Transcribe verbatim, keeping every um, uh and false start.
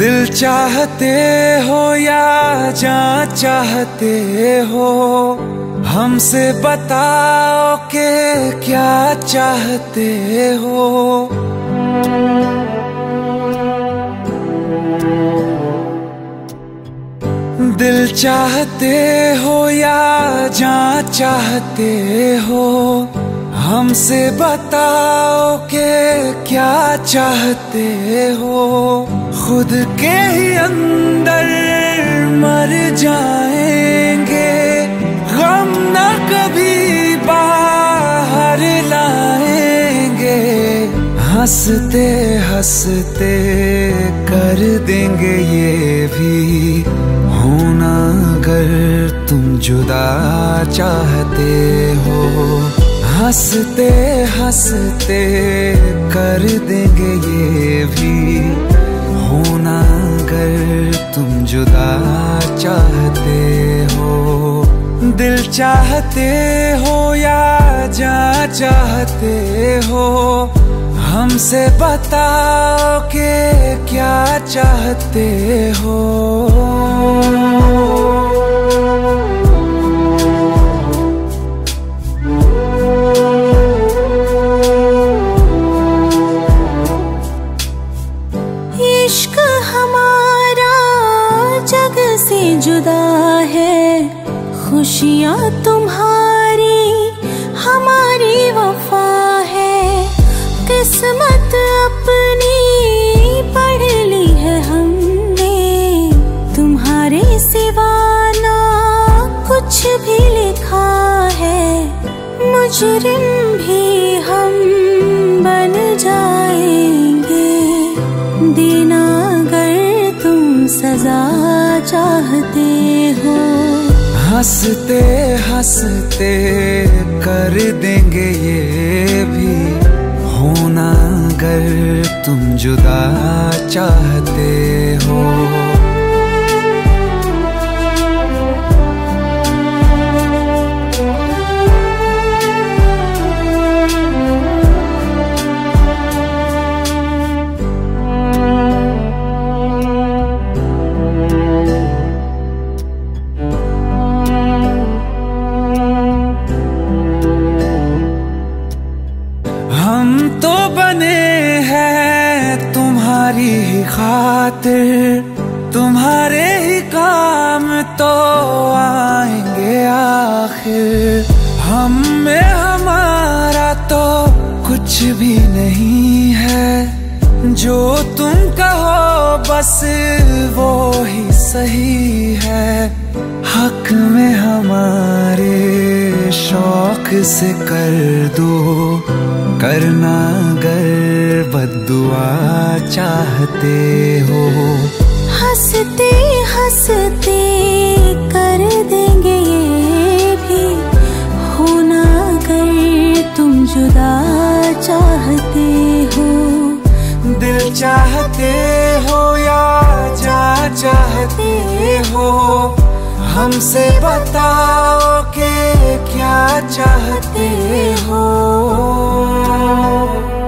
दिल चाहते हो या जान चाहते हो, हमसे बताओ कि क्या चाहते हो। दिल चाहते हो या जान चाहते हो, हमसे बताओ कि क्या चाहते हो। खुद के ही अंदर मर जाएंगे, गम न कभी बाहर लाएंगे। हंसते हंसते कर देंगे ये भी, होना अगर तुम जुदा चाहते हो। हंसते हंसते कर देंगे ये भी, होना अगर तुम जुदा चाहते हो। दिल चाहते हो या जान चाहते हो, हमसे बताओ कि क्या चाहते हो। इश्क हमारा जग से जुदा है, खुशियाँ तुम्हारी हमारी वफा है। किस्मत अपनी पढ़ ली है हमने, तुम्हारे सिवा ना कुछ भी लिखा है। मुजरिम भी हम बन जाएंगे, देना अगर तुम सजा चाहते हो। हंसते हंसते कर देंगे ये भी, होना अगर तुम जुदा चाहते हो। हम तो बने हैं तुम्हारी ही खातिर, तुम्हारे ही काम तो आएंगे आखिर। हम में हमारा तो कुछ भी नहीं है, जो तुम कहो बस वो ही सही है। हक में हमारे शौक से कर दो, करना अगर बद्दुआ चाहते हो। हंसते हंसते कर देंगे ये भी, होना अगर तुम जुदा चाहते हो। दिल चाहते हो या जान चाहते हो, हमसे बताओ कि क्या चाहते हो।